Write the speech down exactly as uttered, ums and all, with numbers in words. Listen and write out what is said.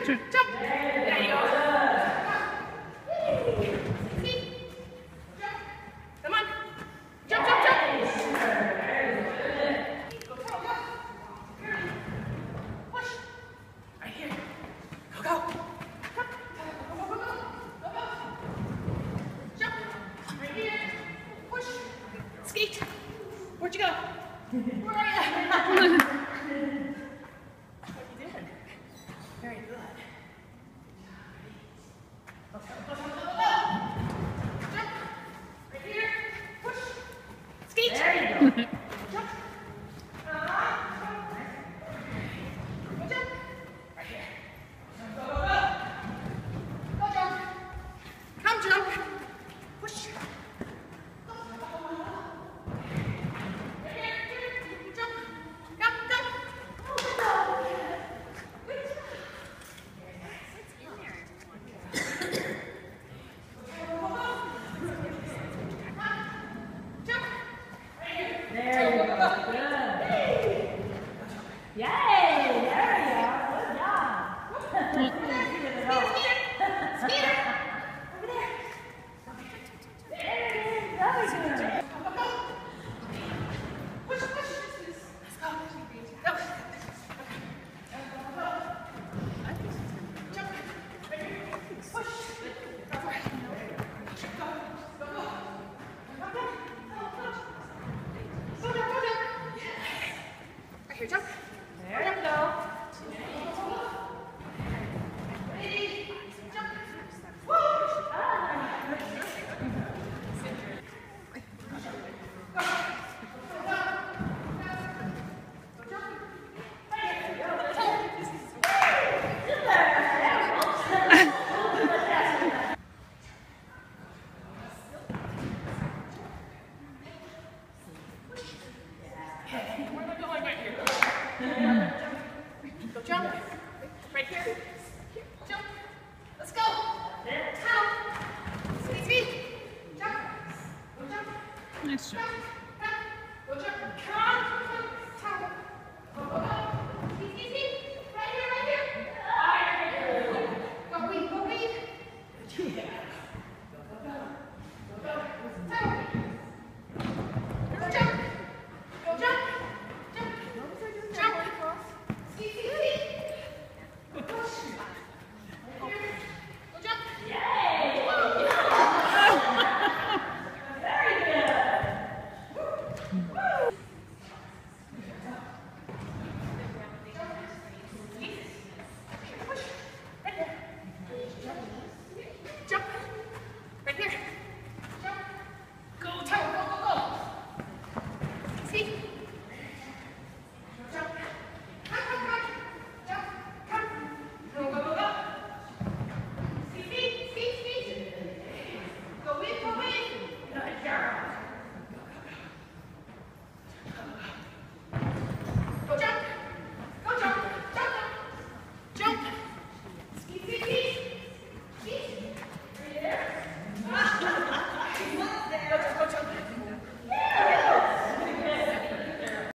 Sure. Jump. There you go. See? Jump. Come on. Jump, jump, jump. Push. Right here. Go, go. Jump. Go, go, go, go. Go, go. Jump. Right here. Push. Skeet. Where'd you go? Where are you? What you did? Very good. Go, go, go, go, go, go. Jump. Right here. Push. Skeet. There you go. Jump. Uh-huh. Go jump. Right here. Go, go, go. Go jump. Come jump. Push. Go, go, go, go, go. Right here. Jump. Jump, jump. Oh, good job. Good job. Very nice. It's in there. There you go. Good. Yay! There you go. Good job. Skeeter, Skeeter, over there. There it is. Very good. Go, go, go. Push, push. Let's go. Go. Go, go, go. Jump. Right here. Push. Go for it. Go, go, go. Go, go. Go, go. Go down, go down. Right here, jump. There you go. Ready? Jump. Woo! Ah. Go. Go, go. Go jump. Right here. Go. Good there. Where am I going right here? Go jump. Right here. Jump. Let's go. Down. Squeeze feet. Jump. Go jump. Nice job. Jump.